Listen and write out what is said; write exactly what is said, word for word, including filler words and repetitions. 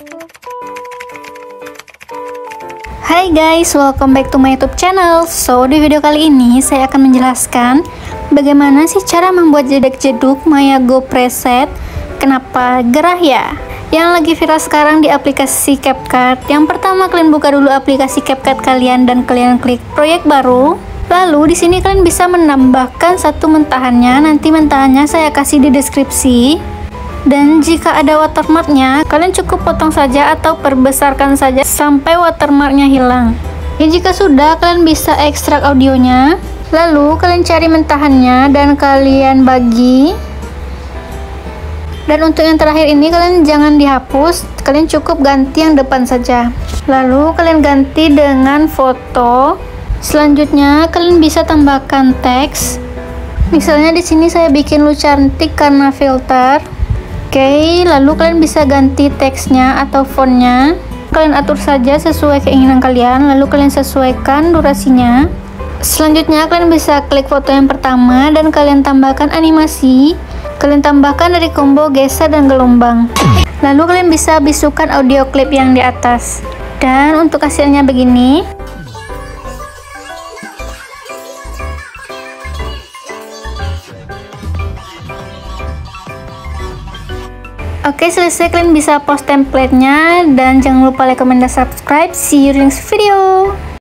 Hai guys, welcome back to my YouTube channel. So, di video kali ini saya akan menjelaskan bagaimana sih cara membuat jedek-jeduk Maya Go preset. Kenapa gerah ya? Yang lagi viral sekarang di aplikasi CapCut. Yang pertama, kalian buka dulu aplikasi CapCut kalian dan kalian klik proyek baru. Lalu di sini kalian bisa menambahkan satu mentahannya. Nanti mentahannya saya kasih di deskripsi. Dan jika ada watermarknya, kalian cukup potong saja atau perbesarkan saja sampai watermarknya hilang. Ya, jika sudah, kalian bisa ekstrak audionya. Lalu kalian cari mentahannya dan kalian bagi. Dan untuk yang terakhir ini kalian jangan dihapus, kalian cukup ganti yang depan saja. Lalu kalian ganti dengan foto. Selanjutnya kalian bisa tambahkan teks. Misalnya di sini saya bikin lu cantik karena filter. Oke, lalu kalian bisa ganti teksnya atau fontnya. Kalian atur saja sesuai keinginan kalian, lalu kalian sesuaikan durasinya. Selanjutnya kalian bisa klik foto yang pertama dan kalian tambahkan animasi. Kalian tambahkan dari combo geser dan gelombang. Lalu kalian bisa bisukan audio klip yang di atas. Dan untuk hasilnya begini. Oke, selesai. Kalian bisa post template-nya dan jangan lupa like, comment, dan subscribe. See you in next video.